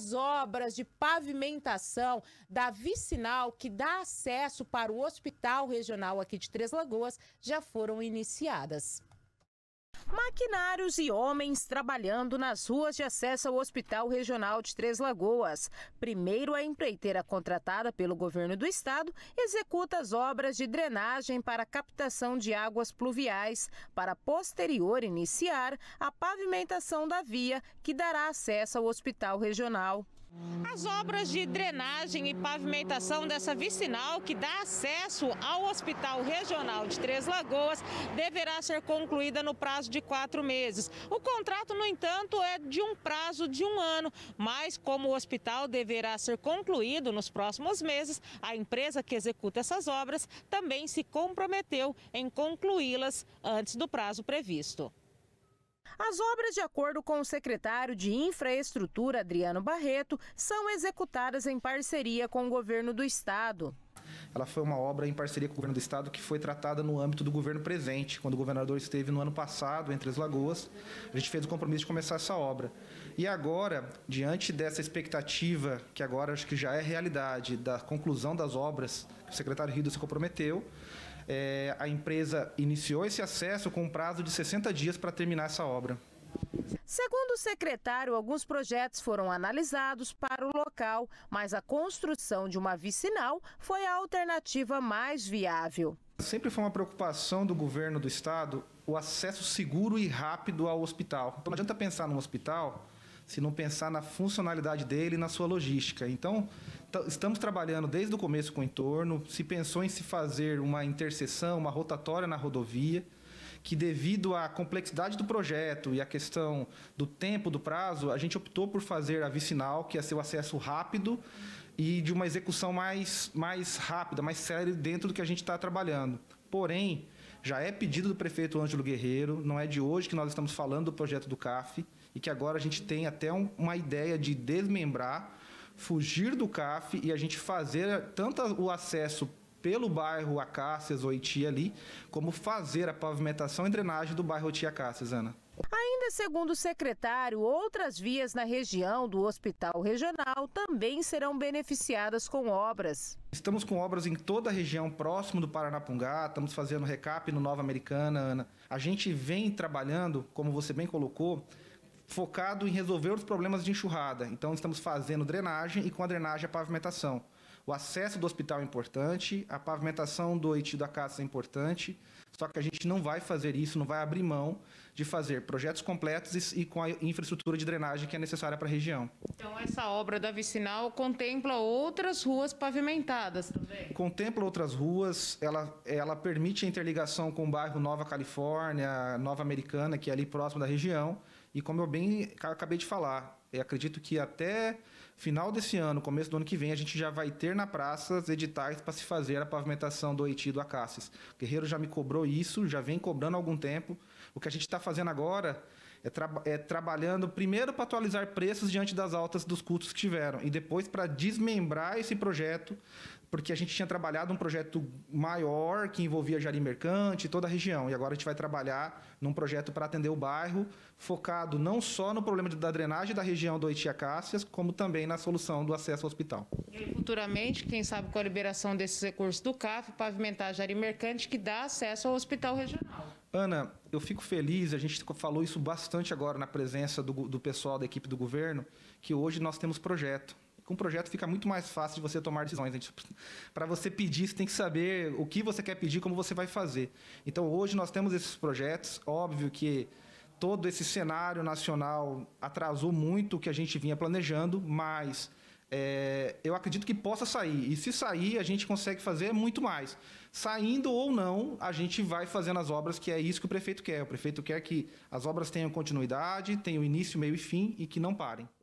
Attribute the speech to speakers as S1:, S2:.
S1: as obras de pavimentação da vicinal que dá acesso para o Hospital Regional aqui de Três Lagoas já foram iniciadas. Maquinários e homens trabalhando nas ruas de acesso ao Hospital Regional de Três Lagoas. Primeiro, a empreiteira contratada pelo governo do estado executa as obras de drenagem para captação de águas pluviais, para posterior iniciar a pavimentação da via que dará acesso ao Hospital Regional. As obras de drenagem e pavimentação dessa vicinal que dá acesso ao Hospital Regional de Três Lagoas deverá ser concluída no prazo de 4 meses. O contrato, no entanto, é de um prazo de 1 ano, mas como o hospital deverá ser concluído nos próximos meses, a empresa que executa essas obras também se comprometeu em concluí-las antes do prazo previsto. As obras, de acordo com o secretário de Infraestrutura, Adriano Barreto, são executadas em parceria com o governo do estado.
S2: Ela foi uma obra em parceria com o governo do estado que foi tratada no âmbito do governo presente, quando o governador esteve no ano passado em Três Lagoas. A gente fez o compromisso de começar essa obra. E agora, diante dessa expectativa, que agora acho que já é realidade, da conclusão das obras, que o secretário Rido se comprometeu, a empresa iniciou esse acesso com um prazo de 60 dias para terminar essa obra.
S1: Segundo o secretário, alguns projetos foram analisados para o local, mas a construção de uma vicinal foi a alternativa mais viável.
S2: Sempre foi uma preocupação do governo do estado o acesso seguro e rápido ao hospital. Então não adianta pensar num hospital se não pensar na funcionalidade dele e na sua logística. Então, estamos trabalhando desde o começo com o entorno, se pensou em se fazer uma interseção, uma rotatória na rodovia, que devido à complexidade do projeto e à questão do tempo, do prazo, a gente optou por fazer a vicinal, que é seu acesso rápido e de uma execução mais rápida, mais célere dentro do que a gente está trabalhando. Porém, já é pedido do prefeito Ângelo Guerreiro, não é de hoje que nós estamos falando do projeto do CAF, e que agora a gente tem até uma ideia de desmembrar, fugir do CAF e a gente fazer tanto o acesso pelo bairro Acácias ou Iti ali, como fazer a pavimentação e drenagem do bairro Iti Acácias, Ana.
S1: Ainda segundo o secretário, outras vias na região do Hospital Regional também serão beneficiadas com obras.
S2: Estamos com obras em toda a região próximo do Paranapungá, estamos fazendo recap no Nova Americana, Ana. A gente vem trabalhando, como você bem colocou, focado em resolver os problemas de enxurrada. Então, estamos fazendo drenagem e com a drenagem a pavimentação. O acesso do hospital é importante, a pavimentação do Iti do Acácias é importante, só que a gente não vai fazer isso, não vai abrir mão de fazer projetos completos e com a infraestrutura de drenagem que é necessária para a região.
S1: Então, essa obra da vicinal contempla outras ruas pavimentadas também?
S2: Contempla outras ruas, ela permite a interligação com o bairro Nova Califórnia, Nova Americana, que é ali próximo da região. E como eu bem acabei de falar, eu acredito que até final desse ano, começo do ano que vem, a gente já vai ter na praça editais para se fazer a pavimentação do Iti do Acácias. O Guerreiro já me cobrou isso, já vem cobrando há algum tempo. O que a gente está fazendo agora é trabalhando primeiro para atualizar preços diante das altas dos custos que tiveram e depois para desmembrar esse projeto, porque a gente tinha trabalhado um projeto maior que envolvia Jardim Mercante e toda a região. E agora a gente vai trabalhar num projeto para atender o bairro, focado não só no problema da drenagem da região do Iti Acácias, como também na solução do acesso ao hospital.
S1: E futuramente, quem sabe com a liberação desses recursos do CAF, pavimentar Jardim Mercante, que dá acesso ao Hospital Regional.
S2: Ana, eu fico feliz, a gente falou isso bastante agora na presença do pessoal da equipe do governo, que hoje nós temos projeto. Com o projeto fica muito mais fácil de você tomar decisões. Para você pedir, você tem que saber o que você quer pedir, como você vai fazer. Então, hoje nós temos esses projetos. Óbvio que todo esse cenário nacional atrasou muito o que a gente vinha planejando, mas eu acredito que possa sair. E se sair, a gente consegue fazer muito mais. Saindo ou não, a gente vai fazendo as obras, que é isso que o prefeito quer. O prefeito quer que as obras tenham continuidade, tenham início, meio e fim e que não parem.